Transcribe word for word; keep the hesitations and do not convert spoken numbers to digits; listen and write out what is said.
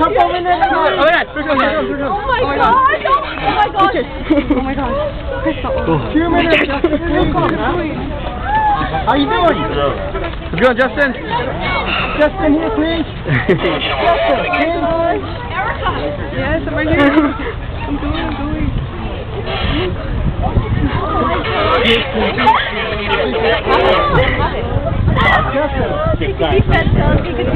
couple minutes. Oh my god. Oh my god. Oh my god. Oh my god. Two minutes. How you doing? Let's go, Justin. Justin here, please. Justin, please. Yes, I'm right here. I'm doing, I'm doing. Justin. He said so.